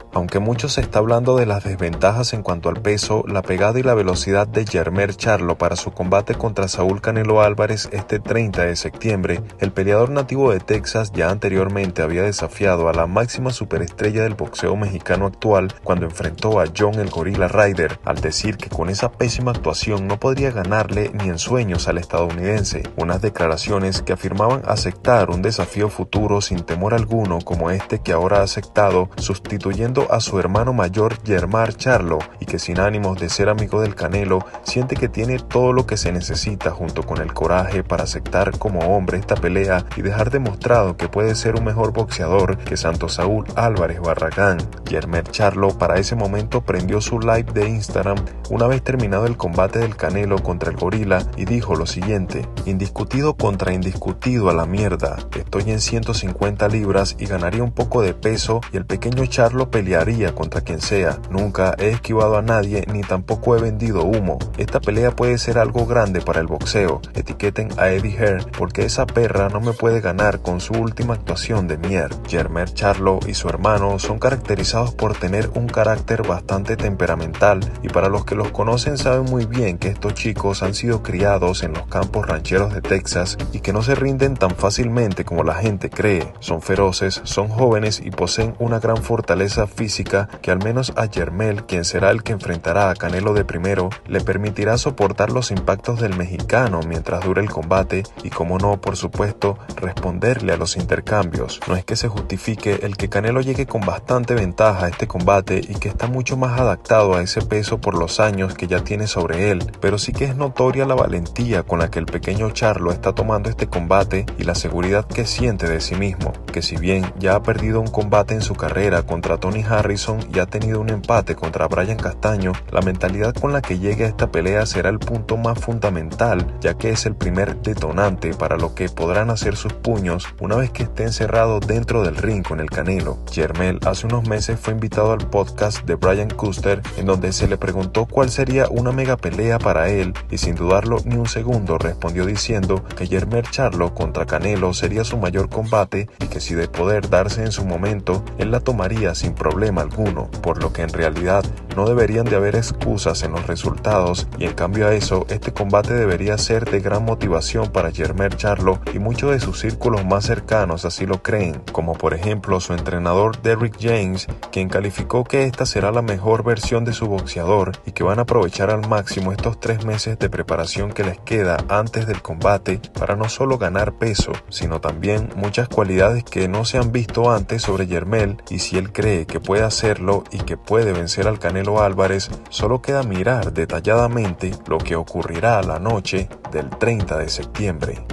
Aunque mucho se está hablando de las desventajas en cuanto al peso, la pegada y la velocidad de Jermell Charlo para su combate contra Saúl Canelo Álvarez este 30 de septiembre, el peleador nativo de Texas ya anteriormente había desafiado a la máxima superestrella del boxeo mexicano actual cuando enfrentó a John el Gorilla Ryder, al decir que con esa pésima actuación no podría ganarle ni en sueños al estadounidense, unas declaraciones que afirmaban aceptar un desafío futuro sin temor alguno como este que ahora ha aceptado, sustituyendo a su hermano mayor Jermell Charlo, y que sin ánimos de ser amigo del Canelo, siente que tiene todo lo que se necesita junto con el coraje para aceptar como hombre esta pelea y dejar demostrado que puede ser un mejor boxeador que Santo Saúl Álvarez Barragán. Jermell Charlo para ese momento prendió su live de Instagram una vez terminado el combate del Canelo contra el Gorila y dijo lo siguiente: indiscutido contra indiscutido a la mierda, estoy en 150 libras y ganaría un poco de peso y el pequeño Charlo pelearía contra quien sea. Nunca he esquivado a nadie ni tampoco he vendido humo. Esta pelea puede ser algo grande para el boxeo. Etiqueten a Eddie Hearn porque esa perra no me puede ganar con su última actuación de mierda. Jermell Charlo y su hermano son caracterizados por tener un carácter bastante temperamental y para los que los conocen saben muy bien que estos chicos han sido criados en los campos rancheros de Texas y que no se rinden tan fácilmente como la gente cree. Son feroces, son jóvenes y poseen una gran fortaleza física que al menos a Jermell, quien será el que enfrentará a Canelo de primero, le permitirá soportar los impactos del mexicano mientras dure el combate y, como no, por supuesto, responderle a los intercambios. No es que se justifique el que Canelo llegue con bastante ventaja a este combate y que está mucho más adaptado a ese peso por los años que ya tiene sobre él, pero sí que es notoria la valentía con la que el pequeño Charlo está tomando este combate y la seguridad que siente de sí mismo, que si bien ya ha perdido un combate en su carrera contra Tony Harrison y ha tenido un empate contra Brian Castaño, la mentalidad con la que llegue a esta pelea será el punto más fundamental, ya que es el primer detonante para lo que podrán hacer sus puños una vez que esté encerrado dentro del ring con el Canelo. Jermell hace unos meses fue invitado al podcast de Brian Custer, en donde se le preguntó cuál sería una mega pelea para él y sin dudarlo ni un segundo respondió diciendo que Jermell Charlo contra Canelo sería su mayor combate y que si de poder darse en su momento, él la tomaría sin problema alguno, por lo que en realidad no deberían de haber excusas en los resultados y en cambio a eso, este combate debería ser de gran motivación para Jermell Charlo y muchos de sus círculos más cercanos así lo creen, como por ejemplo su entrenador Derrick James, quien calificó que esta será la mejor versión de su boxeador y que van a aprovechar al máximo estos 3 meses de preparación que les queda antes del combate para no solo ganar peso, sino también muchas cualidades que no se han visto antes sobre Jermell y si él cree que puede hacerlo y que puede vencer al Canelo Álvarez, solo queda mirar detalladamente lo que ocurrirá la noche del 30 de septiembre.